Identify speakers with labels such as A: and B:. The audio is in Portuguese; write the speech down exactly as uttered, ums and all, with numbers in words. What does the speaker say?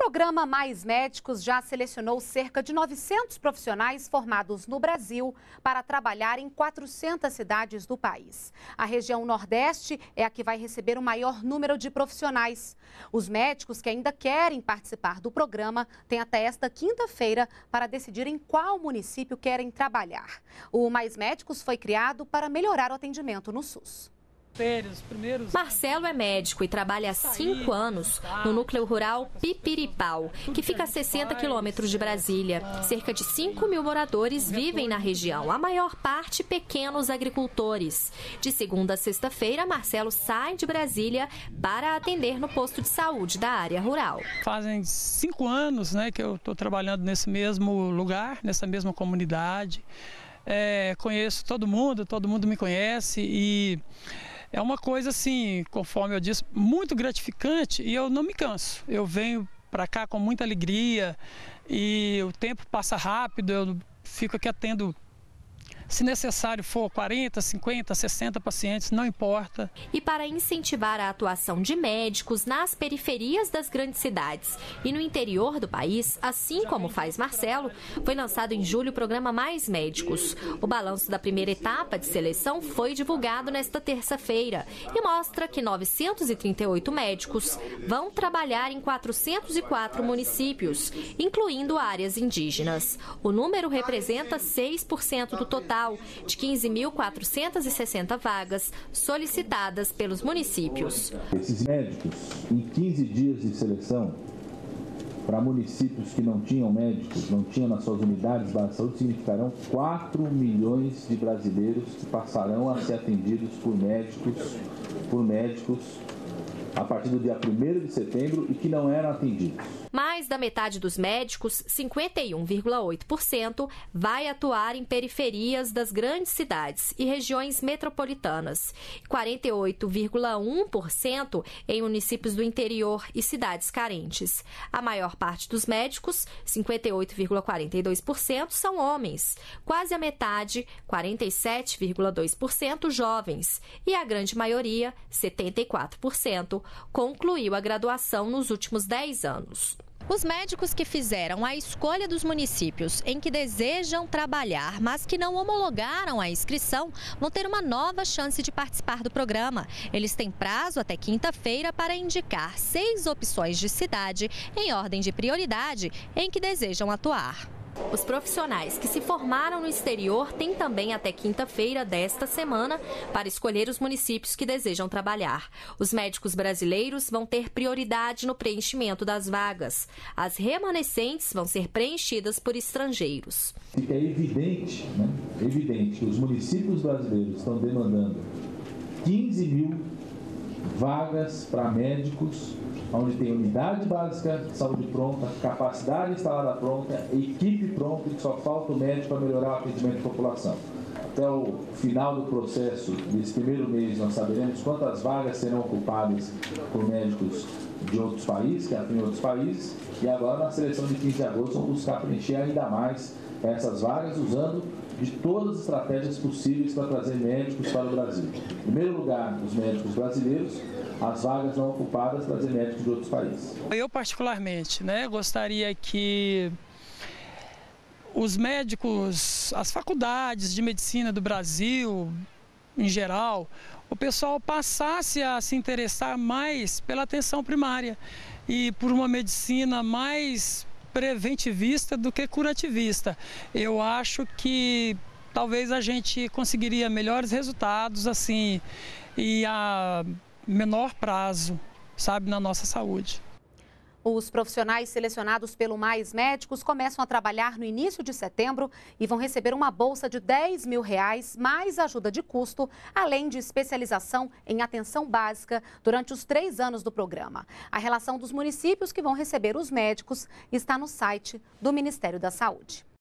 A: programa Mais Médicos já selecionou cerca de novecentos profissionais formados no Brasil para trabalhar em quatrocentas cidades do país. A região Nordeste é a que vai receber o maior número de profissionais. Os médicos que ainda querem participar do programa têm até esta quinta-feira para decidir em qual município querem trabalhar. O Mais Médicos foi criado para melhorar o atendimento no SUS.
B: Marcelo é médico e trabalha há cinco anos no núcleo rural Pipiripau, que fica a sessenta quilômetros de Brasília. Cerca de cinco mil moradores vivem na região, a maior parte pequenos agricultores. De segunda a sexta-feira, Marcelo sai de Brasília para atender no posto de saúde da área rural.
C: Fazem cinco anos, né, que eu estou trabalhando nesse mesmo lugar, nessa mesma comunidade. É, conheço todo mundo, todo mundo me conhece e é uma coisa assim, conforme eu disse, muito gratificante e eu não me canso. Eu venho para cá com muita alegria e o tempo passa rápido, eu fico aqui atendo, se necessário for quarenta, cinquenta, sessenta pacientes, não importa.
B: E para incentivar a atuação de médicos nas periferias das grandes cidades e no interior do país, assim como faz Marcelo, foi lançado em julho o programa Mais Médicos. O balanço da primeira etapa de seleção foi divulgado nesta terça-feira e mostra que novecentos e trinta e oito médicos vão trabalhar em quatrocentos e quatro municípios, incluindo áreas indígenas. O número representa seis por cento do total de quinze mil quatrocentas e sessenta vagas solicitadas pelos municípios.
D: Esses médicos, em quinze dias de seleção, para municípios que não tinham médicos, não tinham nas suas unidades básicas de saúde, significarão quatro milhões de brasileiros que passarão a ser atendidos por médicos, por médicos a partir do dia primeiro de setembro e que não eram atendidos.
B: Mais da metade dos médicos, cinquenta e um vírgula oito por cento, vai atuar em periferias das grandes cidades e regiões metropolitanas, quarenta e oito vírgula um por cento em municípios do interior e cidades carentes. A maior parte dos médicos, cinquenta e oito vírgula quarenta e dois por cento, são homens, quase a metade, quarenta e sete vírgula dois por cento, jovens, e a grande maioria, setenta e quatro por cento, concluiu a graduação nos últimos dez anos. Os médicos que fizeram a escolha dos municípios em que desejam trabalhar, mas que não homologaram a inscrição, vão ter uma nova chance de participar do programa. Eles têm prazo até quinta-feira para indicar seis opções de cidade em ordem de prioridade em que desejam atuar. Os profissionais que se formaram no exterior têm também até quinta-feira desta semana para escolher os municípios que desejam trabalhar. Os médicos brasileiros vão ter prioridade no preenchimento das vagas. As remanescentes vão ser preenchidas por estrangeiros.
D: É evidente, né? É evidente que os municípios brasileiros estão demandando quinze mil vagas para médicos, onde tem unidade básica de saúde pronta, capacidade instalada pronta, equipe pronta, e que só falta o médico para melhorar o atendimento da população. Até o final do processo, desse primeiro mês, nós saberemos quantas vagas serão ocupadas por médicos de outros países, que atuam em outros países, e agora na seleção de quinze de agosto vamos buscar preencher ainda mais essas vagas, usando de todas as estratégias possíveis para trazer médicos para o Brasil. Em primeiro lugar, os médicos brasileiros, as vagas não ocupadas, trazer médicos de outros países.
C: Eu particularmente, né, gostaria que os médicos, as faculdades de medicina do Brasil, em geral, o pessoal passasse a se interessar mais pela atenção primária e por uma medicina mais preventivista do que curativista. Eu acho que talvez a gente conseguiria melhores resultados assim e a menor prazo, sabe, na nossa saúde.
A: Os profissionais selecionados pelo Mais Médicos começam a trabalhar no início de setembro e vão receber uma bolsa de dez mil reais, mais ajuda de custo, além de especialização em atenção básica durante os três anos do programa. A relação dos municípios que vão receber os médicos está no site do Ministério da Saúde.